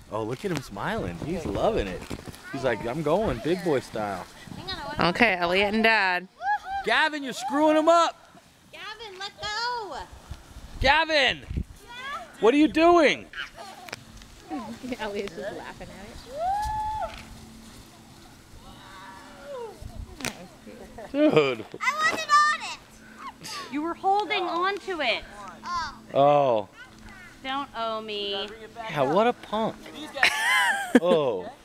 Oh, look at him smiling. He's loving it. He's like, I'm going big boy style. Okay, Elliot and Dad. Gavin, you're screwing him up. Gavin, let go. Gavin, what are you doing? Elliot's just laughing at it. Dude. I wasn't on it. You were holding on to it. Oh. Don't owe me. Yeah, what a punk. Oh.